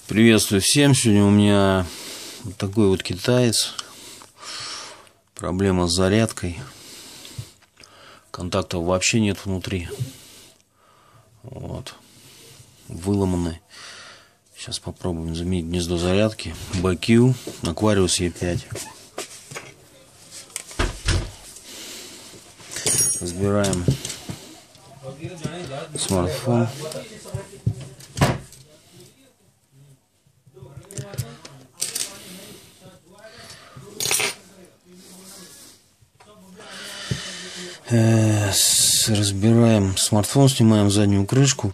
Приветствую всем. Сегодня у меня вот такой вот китаец. Проблема с зарядкой. Контактов вообще нет внутри. Вот. Выломанный. Сейчас попробуем заменить гнездо зарядки. BQ Aquarius E5. Разбираем смартфон. Разбираем смартфон, снимаем заднюю крышку.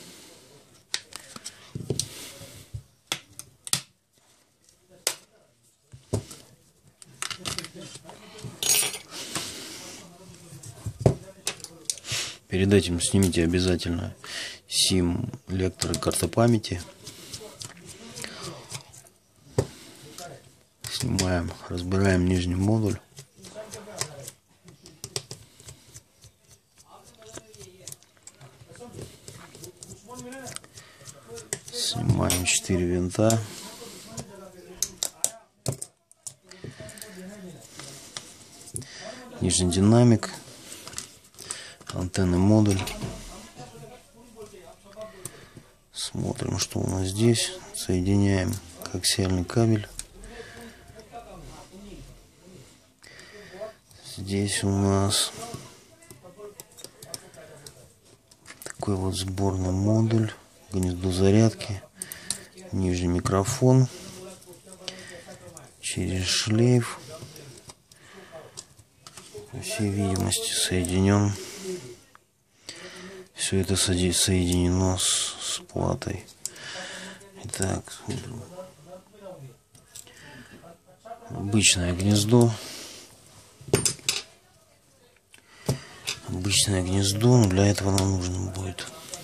Перед этим снимите обязательно сим, лектор и карта памяти. Снимаем, разбираем нижний модуль. Снимаем 4 винта. Нижний динамик. Антенный модуль. Смотрим, что у нас здесь. Соединяем коаксиальный кабель. Здесь у нас такой вот сборный модуль, гнездо зарядки, нижний микрофон, через шлейф, по всей видимости, соединен. Все это соединено с платой. Итак, обычное гнездо. Обычное гнездо, но для этого нам нужно будет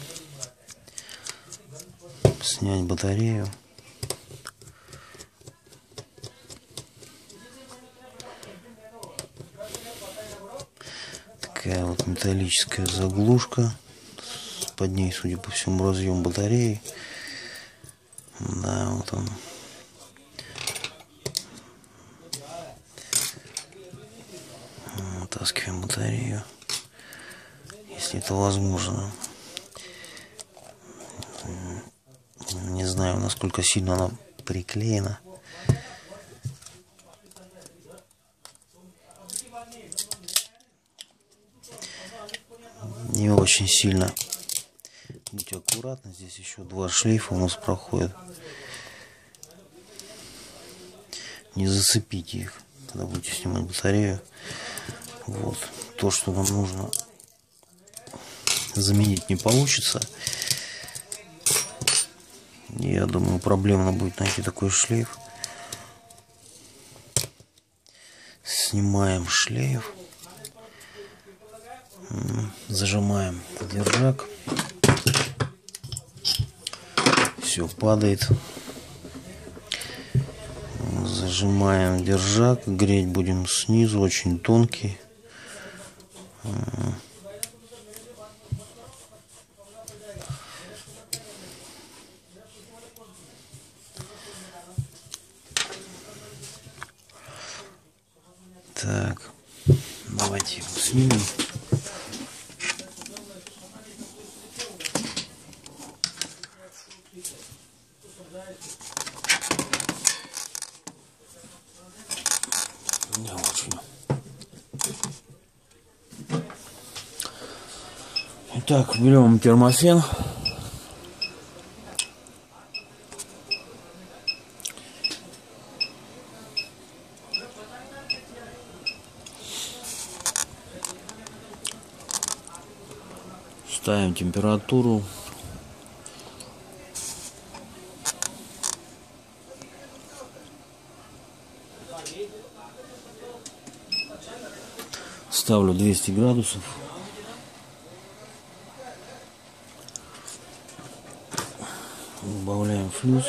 снять батарею. Такая вот металлическая заглушка. Под ней, судя по всему, разъем батареи. Да, вот он. Вытаскиваем батарею, если это возможно. Не знаю, насколько сильно она приклеена. Не очень сильно. Будьте аккуратны, здесь еще 2 шлейфа у нас проходят. Не зацепите их, когда будете снимать батарею. Вот. То, что нам нужно заменить, не получится. Я думаю, проблемно будет найти такой шлейф. Снимаем шлейф. Зажимаем держак. Все падает. Зажимаем держак. Греть будем снизу, очень тонкий. Так, давайте его снимем. Не очень. Итак, берем термофен. Ставим температуру. Ставлю 200 градусов. Добавляем флюс.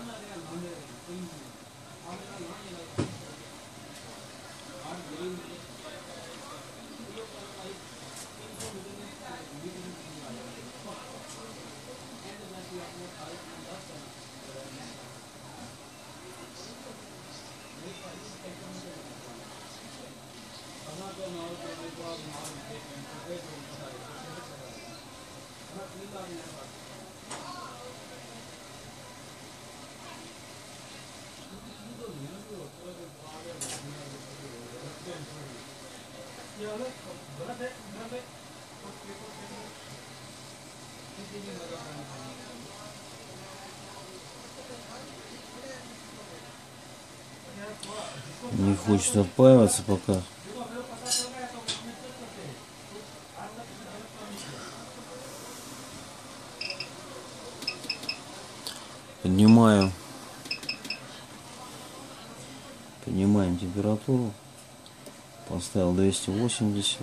Не хочет отпаиваться пока. Поднимаем температуру. Поставил 280.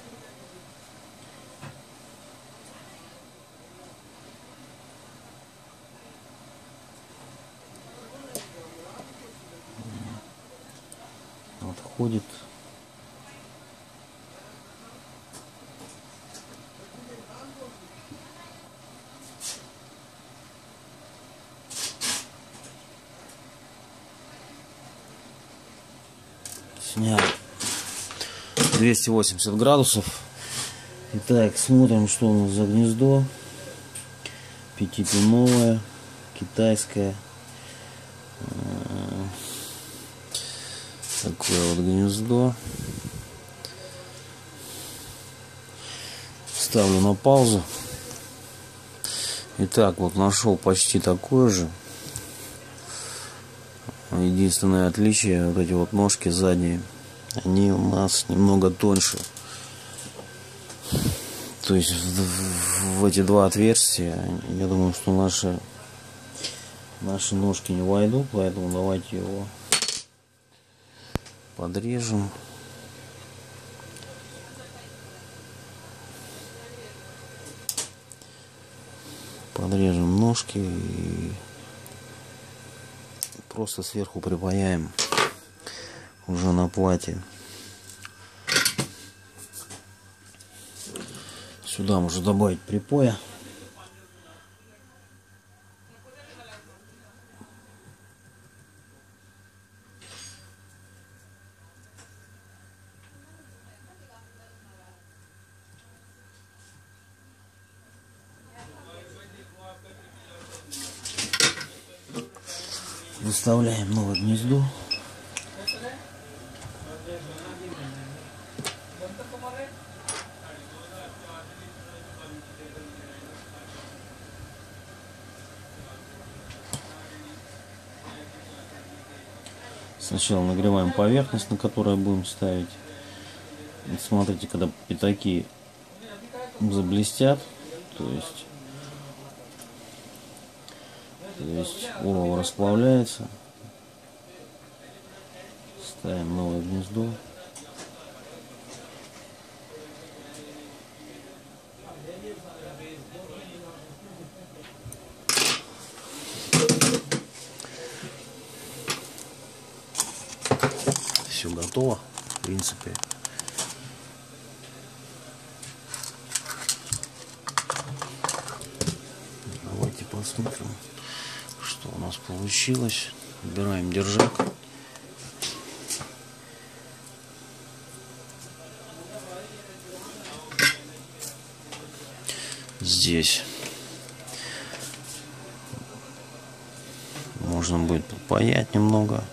Отходит. Снял 280 градусов. Итак, смотрим, что у нас за гнездо. Пятипиновое, китайское. Такое вот гнездо. Ставлю на паузу. Итак, вот нашел почти такое же. Единственное отличие, вот эти вот ножки задние, они у нас немного тоньше. То есть в эти два отверстия, я думаю, что наши ножки не войдут, поэтому давайте его подрежем. Подрежем ножки и просто сверху припаяем уже на платье. Сюда можно добавить припоя. Выставляем новое гнездо. Сначала нагреваем поверхность, на которой будем ставить. И смотрите, когда пятаки заблестят, то есть олово расплавляется. Ставим новое гнездо. Все готово, в принципе. Давайте посмотрим, что у нас получилось. Убираем держак. Здесь можно будет подпаять немного.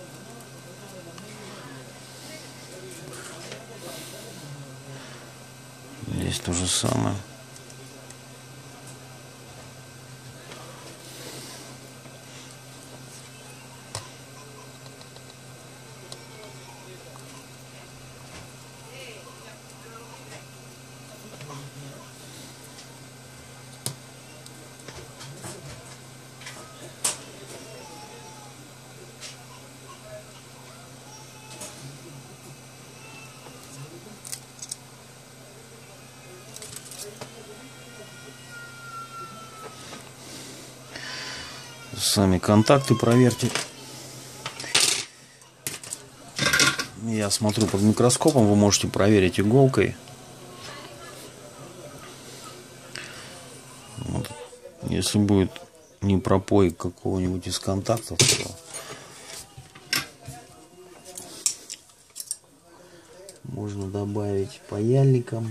Здесь то же самое. Сами контакты проверьте. Я смотрю под микроскопом, вы можете проверить иголкой. Вот. Если будет не пропой какого-нибудь из контактов, то можно добавить паяльником.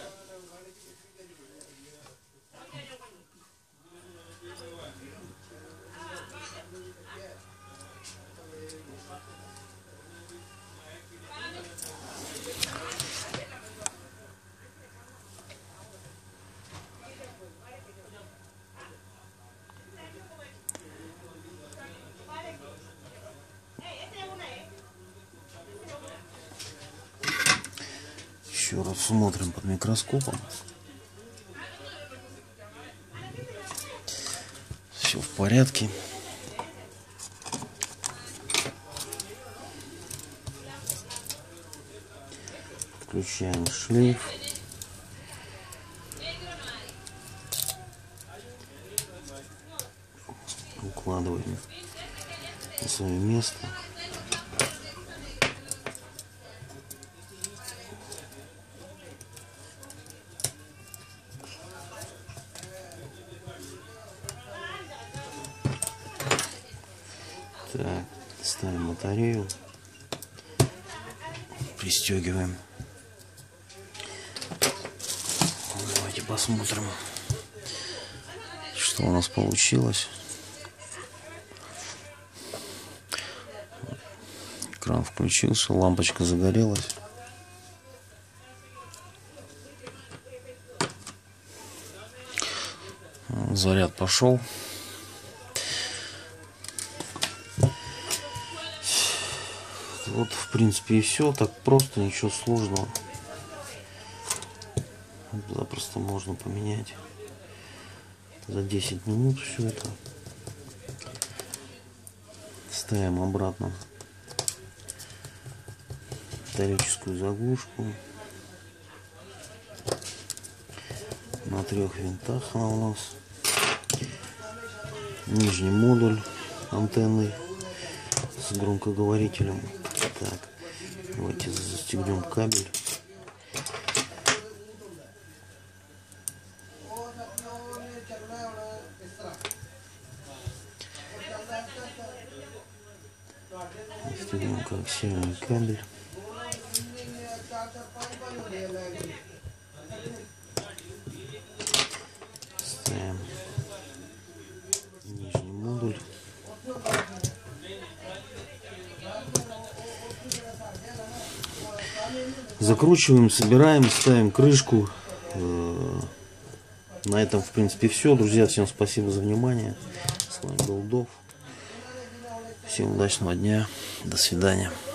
Еще раз смотрим под микроскопом. Все в порядке. Включаем шлейф. Укладываем на свое место. Так, ставим батарею, пристегиваем. Давайте посмотрим, что у нас получилось. Экран включился, лампочка загорелась. Заряд пошел. Вот, в принципе, и все. Так просто, ничего сложного. Запросто можно поменять за 10 минут все это. Ставим обратно металлическую заглушку. На 3 винтах она у нас. Нижний модуль антенны с громкоговорителем. Так, давайте застегнем кабель. Застегнем коаксиальный кабель. Ставим нижний модуль. Закручиваем, собираем, ставим крышку. На этом, в принципе, все. Друзья, всем спасибо за внимание. С вами был Дов. Всем удачного дня. До свидания.